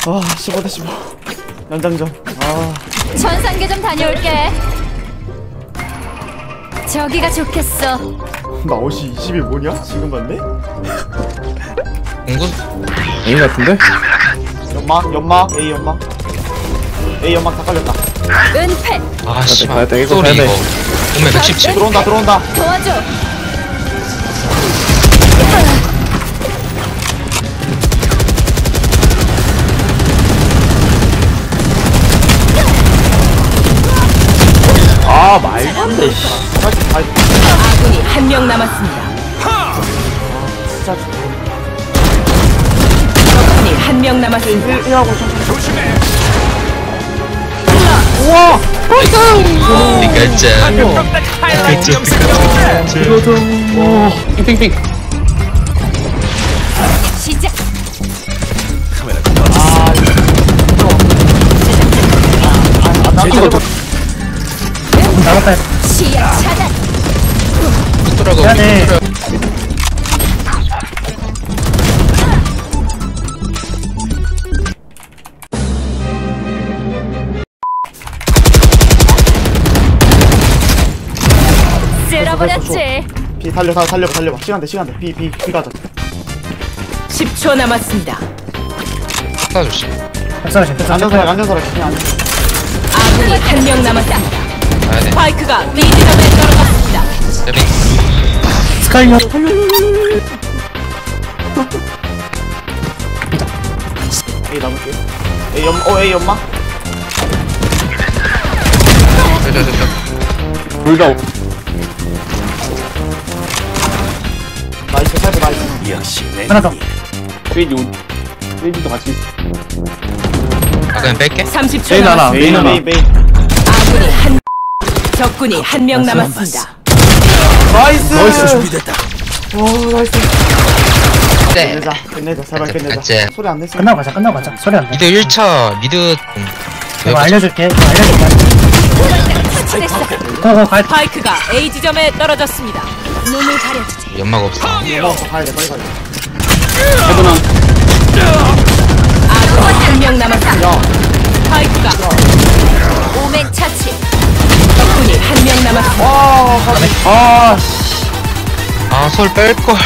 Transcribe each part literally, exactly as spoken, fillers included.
아 십오 대 십오 연장전. 아 전산계 좀 다녀올게. 저기가 좋겠어. 나 옷이 이십이 뭐냐? 지금 봤네? 공구? A 같은데? 연막 연막 A 연막 A 연막 다 깔렸다. 은폐. 아 씨발 가야 돼, 이거 소리 가야 돼. 이거 오면 백십칠. 들어온다 들어온다. 도와줘. 아 말도 안 돼. 아군이 한 명 남았습니다. 진짜 적군이 한 명 남았습니다. 일 하고 조심해. 우와! 피카츄 피카츄 피카츄. 와, 핑핑핑. 시작. 이거 더 나갔다. 시야 차단. 들어가. 미안해. 쓸어버렸지. B 달려 다 달려봐 달려봐. 시간 돼 시간 돼. B B B 가자. 십 초 남았습니다. 하나 조심. 안전사람 안전사람 그냥 안전. 아군이 한 명 남았습니다. 가야 돼. 스파이크가 B 지점에 떨어졌습니다. 세빙. 스카이요. A 남을게. A 연 어 A 연막. 됐다 됐다. 둘 다. 나이스 살고 나이스. 하나 더. 페이지 온. 페이지도 같이 있어. 아 그냥 뺄게. 삼십 초 메인 하나, 남았습니다. 메인 하나. 메인 메인. 아군이 한 적군이 한 명 남았습니다. 나이스. 나이스. 준비됐다. 오 나이스. 네. 끝내자 끝내자 제발 끝내자. 맞지. 소리 안 냈어. 끝나고 가자 끝나고 가자 소리 안돼 미드 일 차 미드 좀 이거 알려줄게 이거 알려줄게 고고 갈 스파이크가 A 지점에 떨어졌습니다. 눈을 가려주지. 연막 없어. 먹어서 가야 돼 빨리 가야 돼. 해보나. 아군이 한 명 남았습니다. 스파이크가 오멘 차치. 적군이 한 명 남았습니다. 와 가네. 아. 아솔 뺄걸.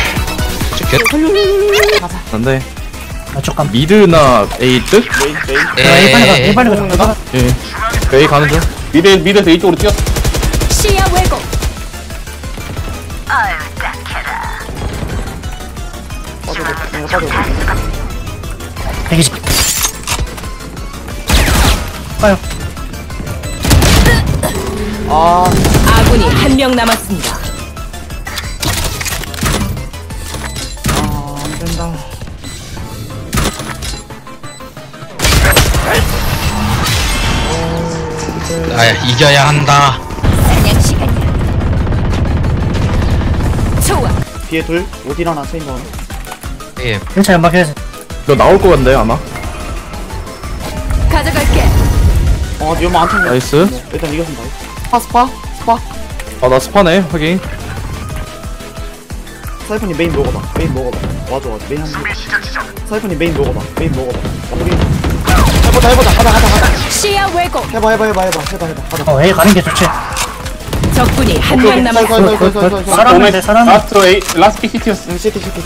안돼. 나쪽 감 미드나 A 뜻? 메인 메인. A 빨리 가 A 에이. 빨리 가자 가자 예. A 가는 중. 미드 미드에서 A 쪽으로 뛰어. 시야 왜곡. 빠져도 돼. 내가 빠져도 돼. 백이십 가요 아 아군이 한 명 남았습니다. 아, 안 된다. 아야 이겨야 한다. 사냥 시간이야. 좋아. 뒤에 둘, 어디 하나 세인 거. 예. 일 차 연막 해야지 너 나올 것 같네 아마. 가져갈게. 어, 연마 안 쳤네. 나이스. 뭐, 일단 이겼습니다. 스파, 스파, 스파. 아 나 스파네 확인. 사이펀이 메인 먹어봐. 메인 먹어봐. 와줘, 와줘. 메인 한 번. 사이펀이 메인 먹어봐. 메인 먹어봐. 우리 해보자, 해보자. 가자, 가자, 가자. 시야 왜곡. 해봐, 해봐, 해봐, 해봐, 해봐, 해봐. 가자. 어 A 가는 게 좋지 적군이 한 오케이, 명 오케이. 남았습니다. 설, 설, 설, 설, 설. 사람이 돼 사람이 라스트 A 라스트 시티였어. 응, 시티, 시티.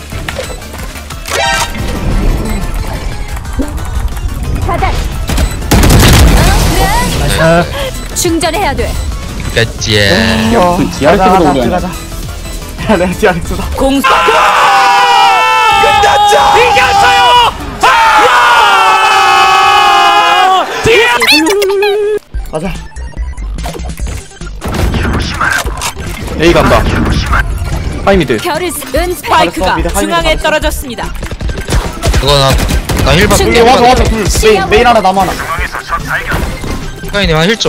차단. 나이스 충전해야 돼. 끝지. 어, 디아렉스도 가자, 가자, 오려네. 가자. 야, 내가 디아렉스다. 공수. 가자. A 간다. 하이미드. 별을 은 스파이크가 미드 하이미드 중앙에 가렸어. 떨어졌습니다. 그거 나나 힐 받고 여기 와줘, 와줘. 둘. 메인, 메인 하나, 남 하나. 스카이님 한 힐 좀.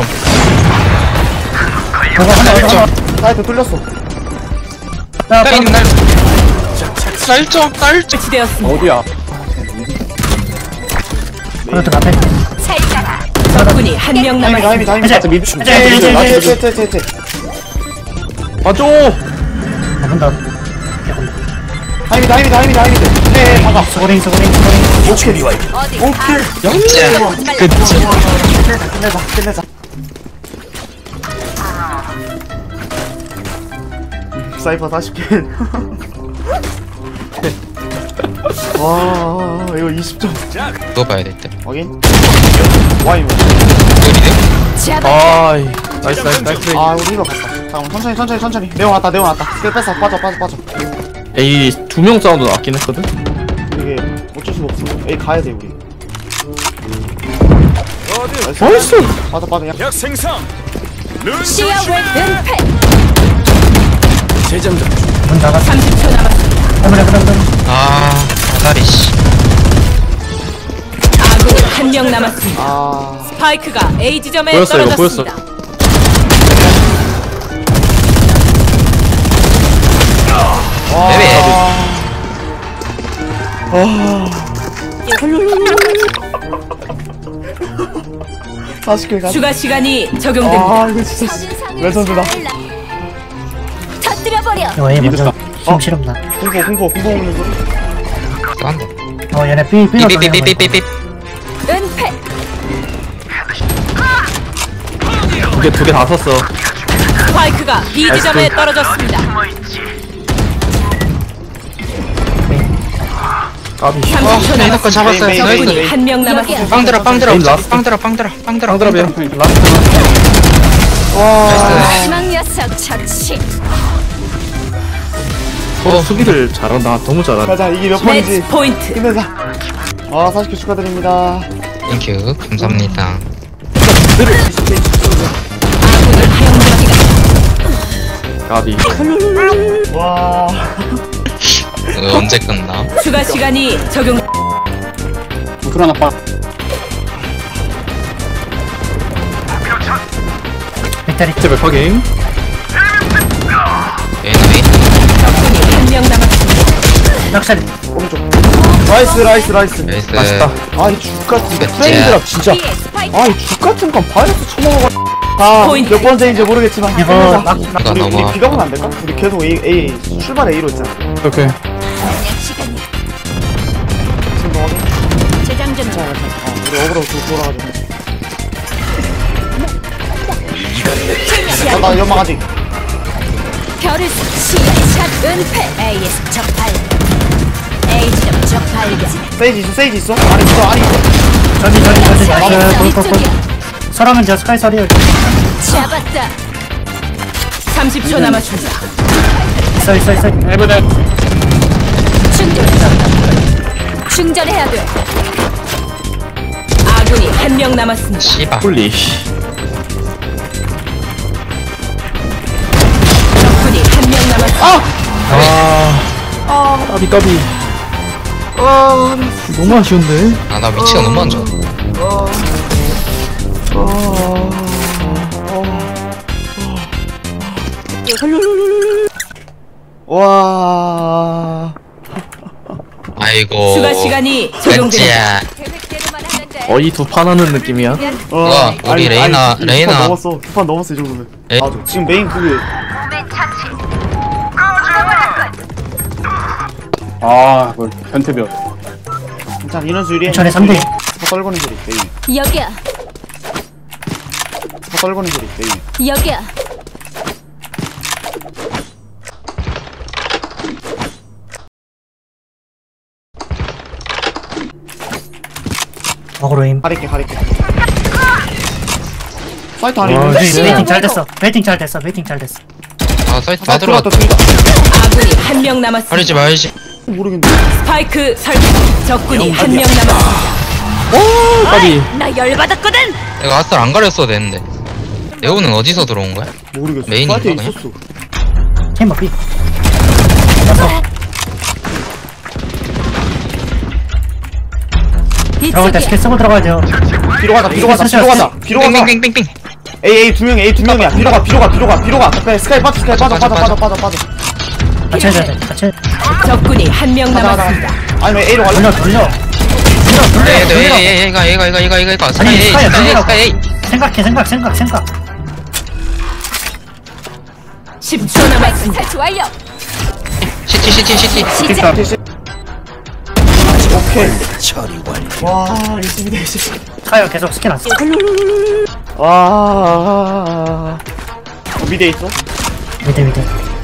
저거 하나 힐 좀. 사이트 뚫렸어. 야 스카이님 날. 날 좀, 날 좀. 배치되었습니다. 어디야? 하나 더 앞에 잘 가라. 적군이 한 명 하이미, 하이미, 남았습니다. 하이미. 해제 미드. 해제 해제 해제 해제 제, 제, 제, 제. 맞죠? 잡은다 하이미드 하이미드 하이미드 하이미드 네 박아 소고링 소고링 소고링 오케이 어디 오케이 끝. 끝내자 끝내자 끝내자 사이퍼 사십 킬 와 이거 이십 점 그거 봐야 될 때. 확인 와이 뭐 잡아. 아이 나이스 나이스 나이스. 아 우리 이거 갔다 잠깐만 천천히 천천히 천천히 내려놨다 내려놨다 스킬 뺐어 빠져 빠져 빠져 A 두 명 사운드 났긴 했거든. 이게 어쩔 수가 없어 에이 가야 돼 우리 나이스. 빠져 빠져 야 시야 왜 은폐. 문 닫았어 삼십 초 남았습니다. 화물에 그럼 아, 아다리 씨. 아군이 한 명 남았습니다. 아 스파이크가 A 지점에 보였어, 이거 떨어졌습니다. 베베. 사십 킬 가자 추가 시간이 적용됩니다. 아 이거 진짜 레전드다 터뜨려 버려. 이거 A 먼저 어. 힘 실험나 공포 공포 공포 오는 소리 싼데. 어 얘네 B B로 돌리는 거 삐삐삐삐삐삐. 은폐. 두개 두 개 다 썼어. 스파이크가 B 지점에 떨어졌습니다. 까비. 삼십 초 레이너 거 잡았어요. 메인, 메인, 나이스. 남았군이 한 명 남았습니다. 빵 들어, 빵 들어, 메인 라스트. 빵 들어, 빵 들어, 빵 들어. 상드랍이야. 라스트. 나이스. 마지막 녀석 처치. 서로 수비를 잘한다. 너무 잘한다. 가자 이게 몇 매치 번이지 포인트. 끝내자 아 사십 킬 축하드립니다 땡큐. 감사합니다. 아군이 사용자기가 까비. 와 이거 언제 끝나? 추가 시간이 적용. 배터리 제발 확인. 에너이. 적군이 한 명 남았습니다. 낚시리 오른쪽 나이스 나이스 나이스 나이스. 맛있다. 아이 죽같은 끝이야. 프레임드랍 진짜 B의 스파이크. 아이 죽같은 건 바이러스 처먹어가 포인트. 아몇 번째인지 모르겠지만 이거 끝내자. 막 이거 우리, 우리 너무. 비교하면 안 될까? 우리 계속 A, A 출발 A로 했잖아 오케이. 시간이. 지금 뭐 하게? 재장전 중. 어, 우리 어그로 도 돌아가지고 아, 나 연막 아직 별을 시야샷 은폐. 에이에스 적발. A 지점 적발견. 세이지 있어 세이지 있어? 아니 있어 아니 있어 전지 전지 전지 아, 나이스 콜콜콜 이쪽이야. 설하면 저 스카이 설이에요 잡았다. 삼십 초 남았습니다. 있어 있어 있어 충전. 충전해야 돼. 아군이 한 명 남았습니다. 씨바. 홀리. 적군이 한 명 남았습니다. 아. 까비 까비. 아. 너무 아쉬운데. 아, 나 위치가 너무 안 좋아. 와 아이고. 추가 시간이 적용됩니다. 왠지야. 계획대로만 하는데. 거의 두 판 하는 느낌이야. 어, 우와, 우리 레이나- 두 판 레이나. 넘었어 두 판 넘었어 이 정도면 에? 맞아 지금 메인 그게 아, 뭐 변태변. 괜찮아 인원수 유리해 천에 삼 대 스파 떨거는 소리 메인 여기야. 스파 떨거는 소리 메인 여기야. 어그로임 가릴게 가릴게 사이트 안에 와, 있는데? 베이팅 베이팅 잘 됐어 베이팅 잘 됐어 베이팅 잘 됐어 아, 사이트 다 아 들어갔다 들어갔다. 들어갔다 아군이 한 명 남았습니다. 버리지 말지. 모르겠네 스파이크 설치. 적군이 한 명 남았습니다. 까비. 나 열받았거든. 내가 아스를 안 가렸어도 되는데. 레오는 어디서 들어온 거야? 모르겠어 메인인가, 사이트에 그냥? 있었어 팀버 B 들어갈 때 이쪽이야. 스킬 쓰고 들어가야 돼요 뒤로 가자 뒤로 가자 뒤로 가자 뒤로 가자 빙빙빙빙빙. A A 두 명이 A 두 명이야 뒤로 가 뒤로 가 뒤로 가 뒤로 가 그래 스카이 빠져 스카이 빠져 빠져 빠져 빠져 빠져 같이 해줘야 돼 같이 해 적군이 한 명 가자 남았습니다. 가자 아니면 A로 갈래? 돌려 돌려 돌려 네, 돌려 돌려 네, 얘가, 얘가, 얘가, 얘가, 얘가, 얘가. 스카이 아니 에이, 스카이야 스카이 에이, 돌리라고 스카이 에이. 생각해 생각 생각 생각 십 초 남았습니다. 설치 완료. 시티 시티 시티. 시작. 오케이. 와, 이십이대 이십. 카이어 계속 스킨 안 써. 와. 어, 미대 있어? 미드 미드.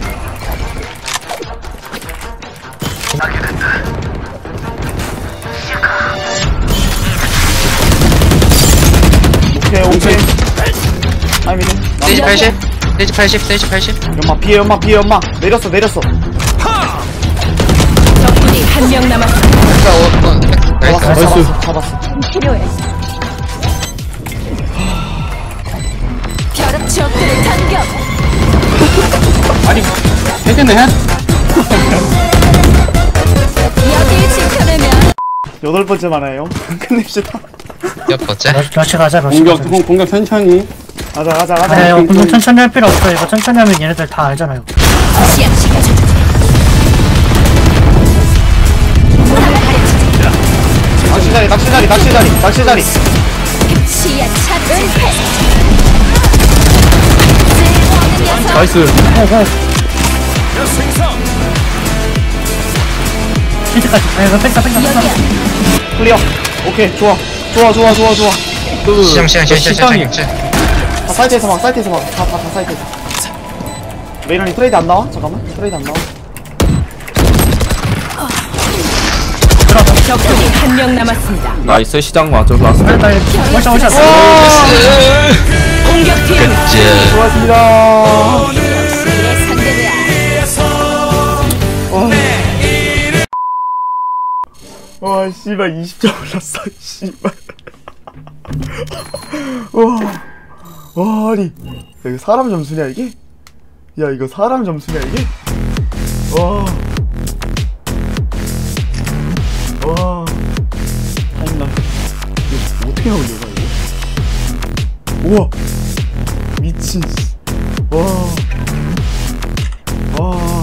오케이, 오케이. 아, 미대. 세이지 팔십. 세이지 팔십. 세이지 팔십. 연마, 비에 연마, 비에 연마. 내렸어, 내렸어. 적군이 한 명 남았습니다. 자, 어, 어, 나이스. 잡았어, 잡았어, 잡았어. 필요해. 벼락 적들을 당겨. 아니 해제는 해? 여길 지켜내면 여덟 번째 만화예요. 끝냅시다. 몇 번째? 러시, 러시 가자 러시 공격 가자. 공, 공격 천천히. 가자, 가자, 아, 가자. 이거 공격 천천히 할 필요 없어. 이거 천천히 하면 얘네들 다 알잖아요. 시야 시켜줘. 낚시자리, 낚시자리, 낚시자리, 낚시자리. 시야 차 은폐. 나이스. 히트까지. 아 이거 뺐다 뺐다 뺐다. 여기야. 클리어. 오케이, 좋아. 좋아, 좋아, 좋아, 좋아. 그 시장 시장 시장 시장 시장이 시장. 다 사이트에서 막, 사이트에서 막. 다, 다, 다 사이트에서. 메이런이 트레이드 안 나와? 잠깐만. 트레이드 안 나와. 적군이 한 명 남았습니다. 나이스 시장 맞아 라스트. 빨리 빨리. 월샷 월샷. 공격 팀. 제 수고하셨습니다. 내 상대야. 와, 씨발, 이십 점 올랐어, 씨발. 와, 와, 아니. 야, 이거 사람 점수냐, 이게? 야, 이거 사람 점수냐, 이게? 와. 와. 타임나. 이거 어떻게 나오냐, 이거? 우와. 미친, 씨. 와. 와.